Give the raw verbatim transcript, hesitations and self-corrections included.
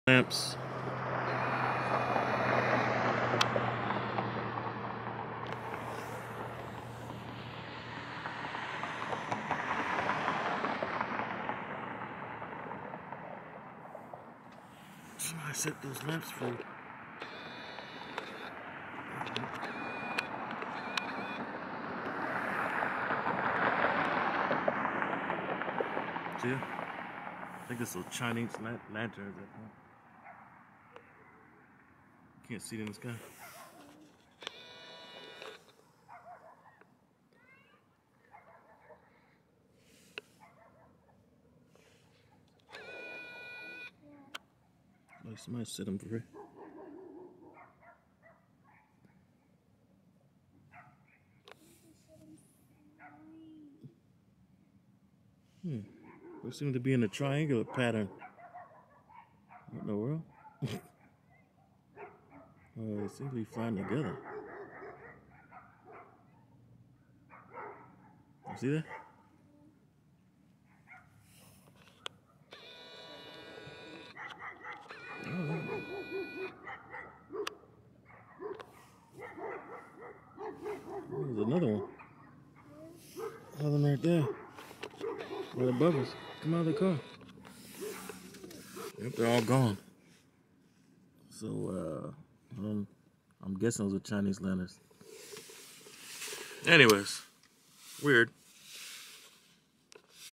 Lamps. Somebody set those lamps free. See? I think it's those Chinese lanterns. Can't see it in the sky. Like somebody set them free. Hmm. They seem to be in a triangular pattern. What in the world? Oh, they seem to be flying together. You see that? Oh. There's another one. Another one right there. Right above us. Come out of the car. Yep, they're all gone. So, uh, um, I'm guessing those are Chinese lanterns. Anyways, weird.